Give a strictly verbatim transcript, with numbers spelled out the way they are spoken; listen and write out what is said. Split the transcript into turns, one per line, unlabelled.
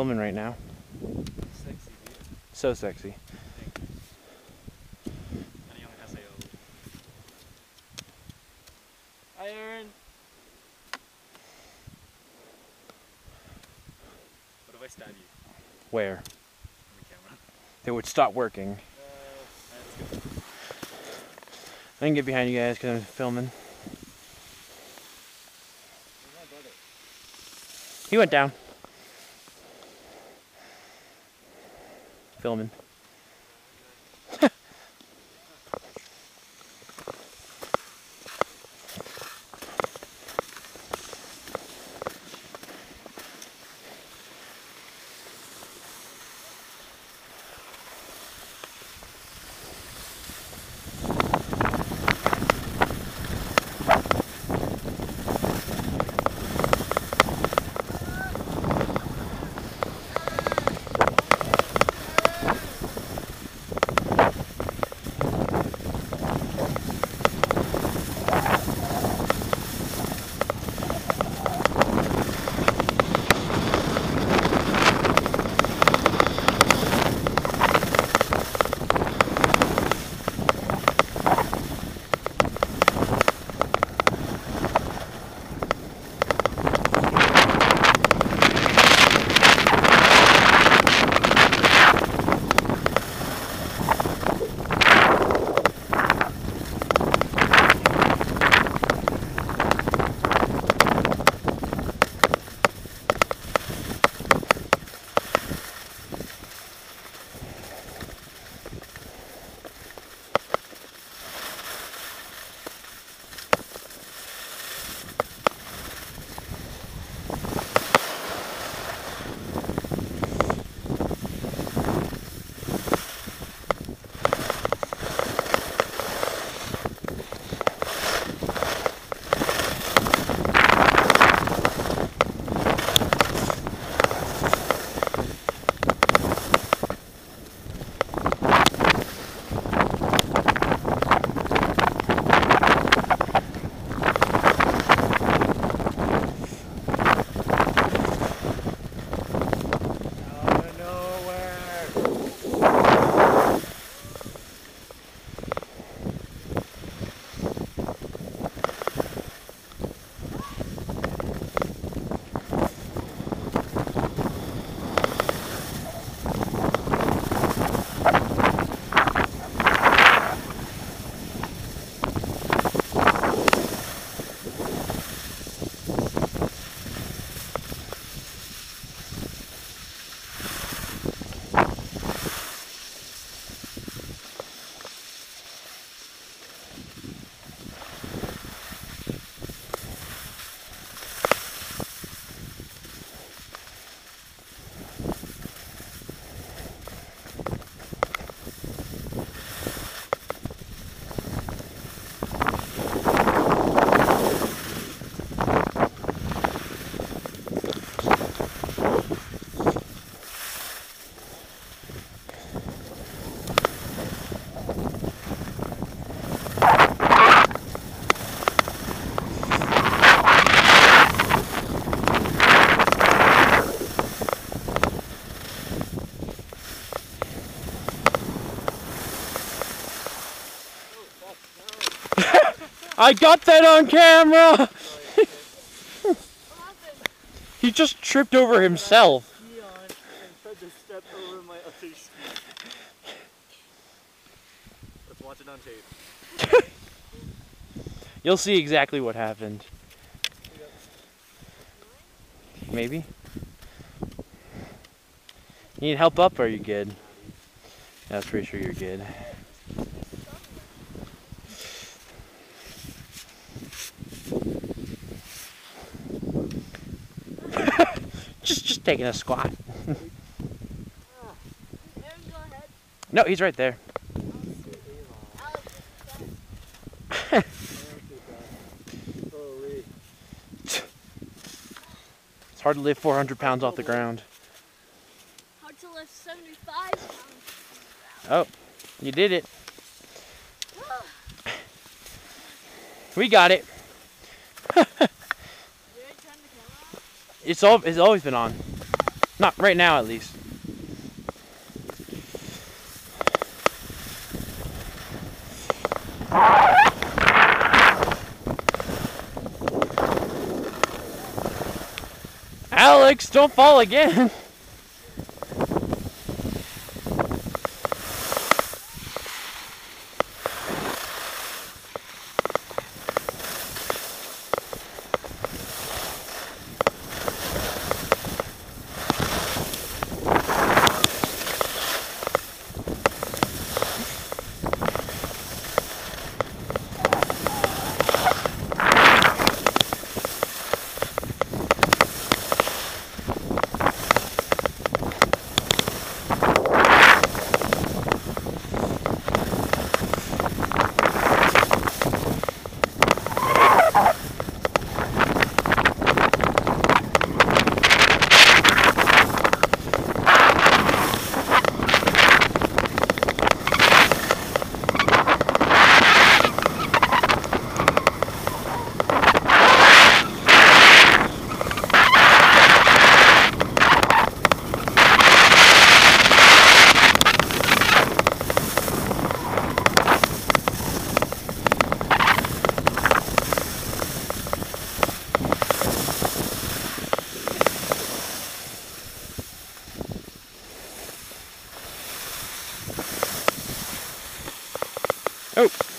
filming right now.
Sexy, dude.
So sexy.
Hi, Aaron. What if I stab you?
Where?
On the camera.
It would stop working.
No. Alright, let's go.
I can get behind you guys because I'm filming.
Where's my brother?
He went down. Filming. I got that on camera! He just tripped over himself.
Let's watch it on tape.
You'll see exactly what happened. Maybe? You need help up or are you good? Yeah, I was pretty sure you're good. just just taking a squat. No, he's right there. It's hard to lift four hundred pounds off the ground.
Hard to lift seventy-five pounds.
Oh, you did it. We got it. It's all it's always been on. Not right now, at least. Alex, don't fall again. Oh.